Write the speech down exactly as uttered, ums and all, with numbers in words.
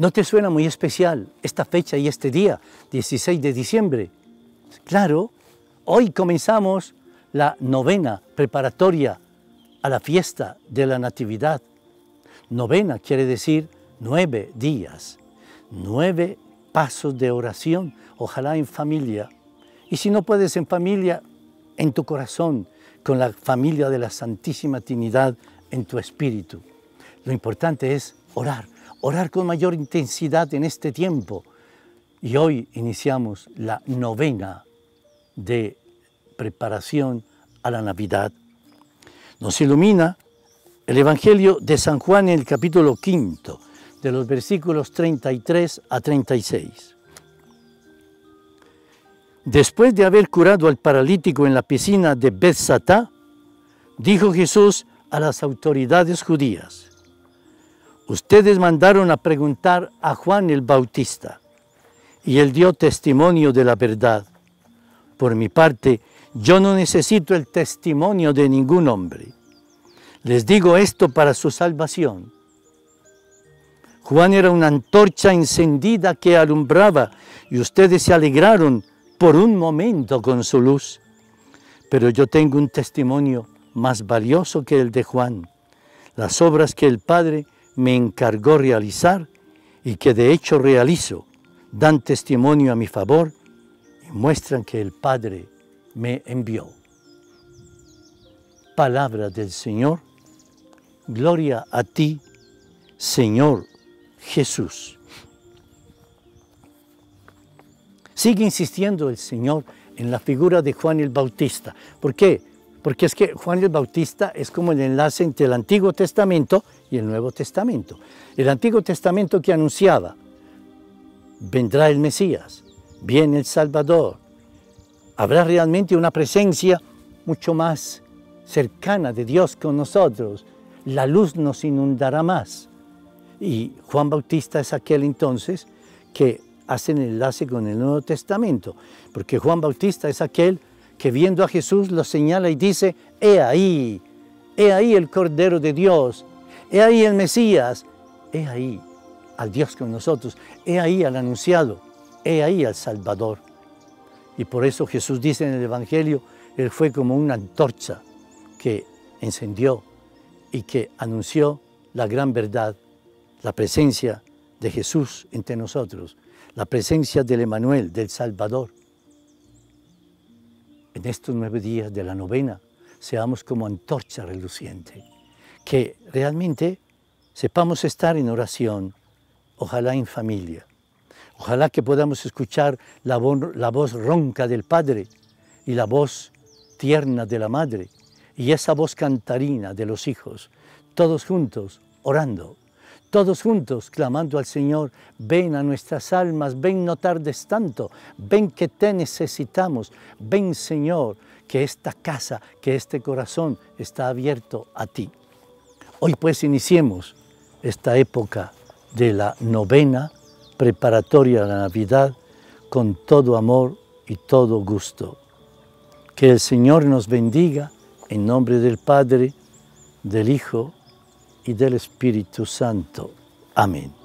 ¿No te suena muy especial esta fecha y este día, dieciséis de diciembre? Claro, hoy comenzamos la novena preparatoria a la fiesta de la Natividad. Novena quiere decir nueve días, nueve pasos de oración, ojalá en familia. Y si no puedes en familia, en tu corazón, con la familia de la Santísima Trinidad en tu espíritu. Lo importante es orar, orar con mayor intensidad en este tiempo. Y hoy iniciamos la novena de preparación a la Navidad. Nos ilumina el Evangelio de San Juan en el capítulo quinto, de los versículos treinta y tres a treinta y seis. Después de haber curado al paralítico en la piscina de Bethsatá, dijo Jesús a las autoridades judías: ustedes mandaron a preguntar a Juan el Bautista, y él dio testimonio de la verdad. Por mi parte, yo no necesito el testimonio de ningún hombre. Les digo esto para su salvación. Juan era una antorcha encendida que alumbraba, y ustedes se alegraron por un momento con su luz. Pero yo tengo un testimonio más valioso que el de Juan, las obras que el Padre me encargó realizar y que de hecho realizo, dan testimonio a mi favor y muestran que el Padre me envió. Palabra del Señor. Gloria a ti, Señor Jesús. Sigue insistiendo el Señor en la figura de Juan el Bautista. ¿Por qué? Porque es que Juan el Bautista es como el enlace entre el Antiguo Testamento y el Nuevo Testamento. El Antiguo Testamento que anunciaba: vendrá el Mesías, viene el Salvador, habrá realmente una presencia mucho más cercana de Dios con nosotros, la luz nos inundará más. Y Juan Bautista es aquel entonces que hace el enlace con el Nuevo Testamento, porque Juan Bautista es aquel que viendo a Jesús lo señala y dice: he ahí, he ahí el Cordero de Dios, he ahí el Mesías, he ahí al Dios con nosotros, he ahí al anunciado, he ahí al Salvador. Y por eso Jesús dice en el Evangelio, Él fue como una antorcha que encendió y que anunció la gran verdad, la presencia de Jesús entre nosotros, la presencia del Emanuel, del Salvador. En estos nueve días de la novena, seamos como antorcha reluciente, que realmente sepamos estar en oración, ojalá en familia, ojalá que podamos escuchar la voz, la voz ronca del Padre y la voz tierna de la Madre y esa voz cantarina de los hijos, todos juntos orando, todos juntos clamando al Señor: ven a nuestras almas, ven, no tardes tanto, ven que te necesitamos, ven Señor, que esta casa, que este corazón está abierto a ti. Hoy pues iniciemos esta época de la novena preparatoria a la Navidad con todo amor y todo gusto. Que el Señor nos bendiga en nombre del Padre, del Hijo y del Espíritu Santo. Amén.